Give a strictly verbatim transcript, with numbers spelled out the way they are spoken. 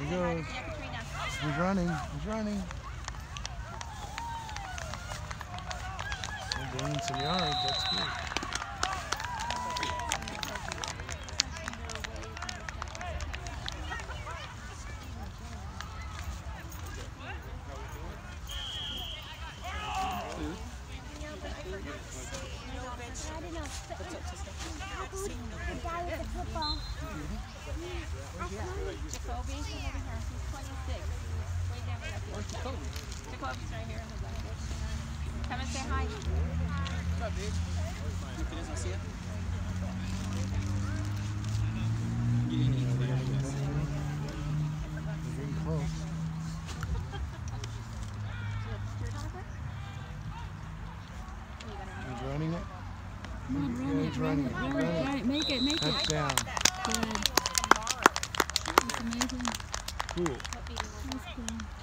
he goes. He's running. He's running. He's gaining some yards. That's good. Jacoby's right here in the back. Come and say hi. What's up, dude? You can see it? Yeah, they're getting close. He's running it. Come on, run Yeah, it, he's run running it, it. run He's it. running Got it. Make it, make it. Touchdown. Good. That's amazing. Cool. That's cool.